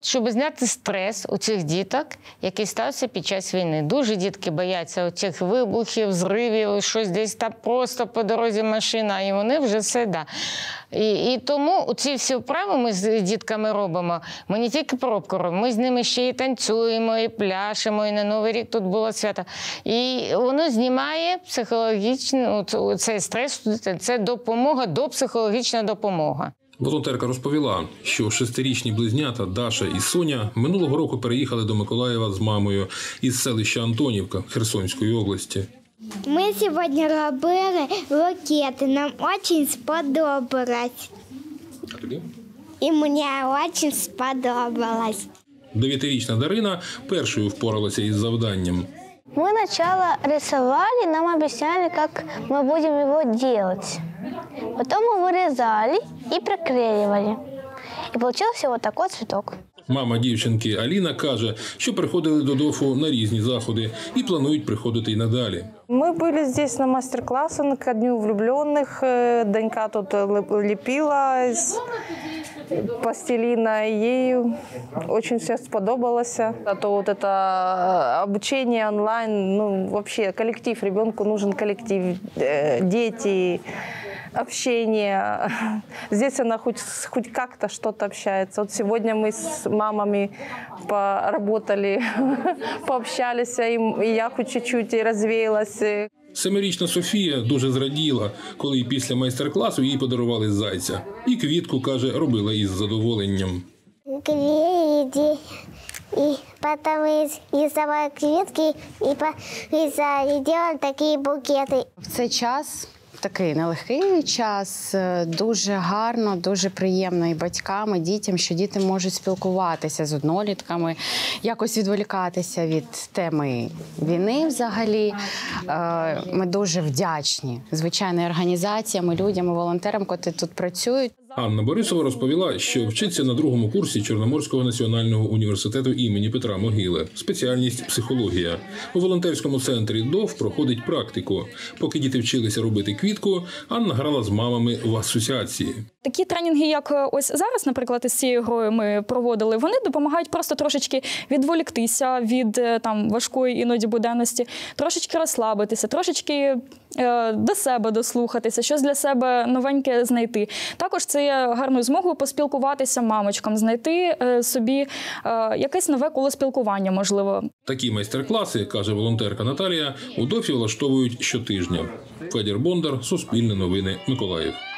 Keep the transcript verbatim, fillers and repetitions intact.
Щоб зняти стрес у цих діток, який стався під час війни. Дуже дітки бояться цих вибухів, зривів, щось десь там просто по дорозі машина, і вони вже все, да. І, і тому ці всі вправи ми з дітками робимо. Ми не тільки пробку робимо, ми з ними ще і танцюємо, і пляшемо, і на Новий рік тут було свято. І воно знімає психологічний цей стрес, це допомога, допсихологічна допомога. Волонтерка розповіла, що шестирічні близнята Даша і Соня минулого року переїхали до Миколаєва з мамою із селища Антонівка Херсонської області. Ми сьогодні робили ракети, нам дуже сподобалось. А тобі? І мені дуже сподобалось. Дев'ятирічна Дарина першою впоралася із завданням. Мы сначала рисовали, нам объясняли, как мы будем его делать. Потом мы вырезали и приклеивали. И получился вот такой цветок. Мама дівчинки Аліна каже, що приходили до ДОФу на різні заходи і планують приходити й надалі. Мы были здесь на мастер-классе ко Дню влюбленных. Данька тут лепила из пластилина, ей очень все сподобалось. А то вот это обучение онлайн, ну вообще коллектив, ребенку нужен коллектив, дети, общение. Здесь она хоть, хоть как-то что-то общается. Вот сегодня мы с мамами поработали, пообщались, и я хоть чуть-чуть развеялась. Семирічна Софія дуже зраділа, коли після майстер-класу їй подарували зайця. І квітку, каже, робила із задоволенням. Клеили, и потом рисовали квітки, и делали такі букети. В цей час, в такий нелегкий час, дуже гарно, дуже приємно і батькам, і дітям, що діти можуть спілкуватися з однолітками, якось відволікатися від теми війни взагалі. Ми дуже вдячні, звичайно, організаціям, і людям, і волонтерам, котрі тут працюють. Анна Борисова розповіла, що вчиться на другому курсі Чорноморського національного університету імені Петра Могили. Спеціальність – психологія. У волонтерському центрі ДОФ проходить практику. Поки діти вчилися робити квітку, Анна грала з мамами в асоціації. Такі тренінги, як ось зараз, наприклад, із цією грою ми проводили, вони допомагають просто трошечки відволіктися від там важкої іноді буденності, трошечки розслабитися, трошечки е, до себе дослухатися, щось для себе новеньке знайти. Також це є гарною змогою поспілкуватися мамочкам, знайти е, собі е, якесь нове коло спілкування, можливо. Такі майстер-класи, каже волонтерка Наталія, у ДОФі влаштовують щотижня. Федір Бондар, Суспільне новини, Миколаїв.